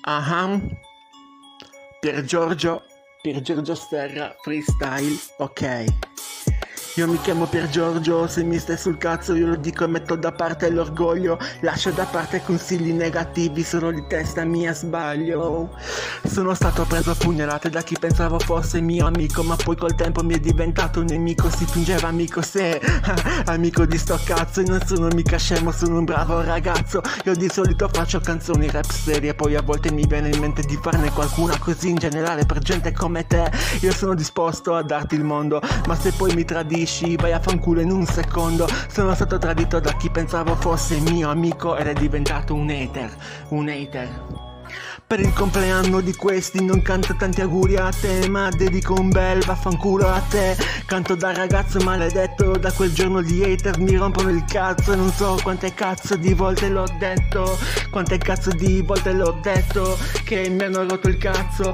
Ah, Pier Giorgio Sterra freestyle, ok. Io mi chiamo Pier Giorgio, se mi stai sul cazzo io lo dico e metto da parte l'orgoglio. Lascio da parte consigli negativi, sono di testa mia, sbaglio. Sono stato preso a pugnalate da chi pensavo fosse mio amico, ma poi col tempo mi è diventato un nemico. Si fingeva amico, se amico di sto cazzo. E non sono mica scemo, sono un bravo ragazzo. Io di solito faccio canzoni rap serie, poi a volte mi viene in mente di farne qualcuna così in generale per gente come te. Io sono disposto a darti il mondo, ma se poi mi tradisci vai a fanculo in un secondo. Sono stato tradito da chi pensavo fosse mio amico ed è diventato un hater. Per il compleanno di questi non canto tanti auguri a te, ma dedico un bel vaffanculo a te. Canto da ragazzo maledetto, da quel giorno gli hater mi rompono il cazzo. Non so quante cazzo di volte l'ho detto, quante cazzo di volte l'ho detto, che mi hanno rotto il cazzo,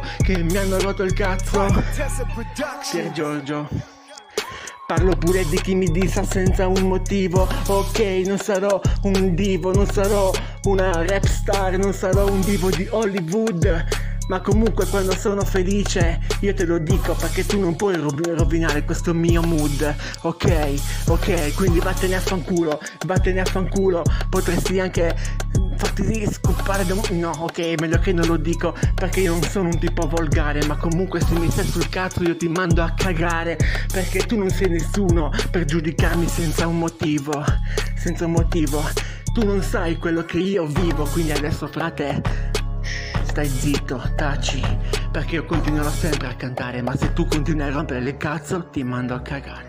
Pier Giorgio. Parlo pure di chi mi dissa senza un motivo. Ok, non sarò un divo, non sarò una rap star, non sarò un divo di Hollywood, ma comunque quando sono felice io te lo dico, perché tu non puoi rovinare questo mio mood. Ok, quindi vattene a fanculo. Potresti anche farti scopare da... No, ok, meglio che non lo dico, perché io non sono un tipo volgare, ma comunque se mi stai sul cazzo io ti mando a cagare, perché tu non sei nessuno per giudicarmi senza un motivo. Tu non sai quello che io vivo, quindi adesso frate, stai zitto, taci, perché io continuerò sempre a cantare, ma se tu continui a rompere le cazzo ti mando a cagare.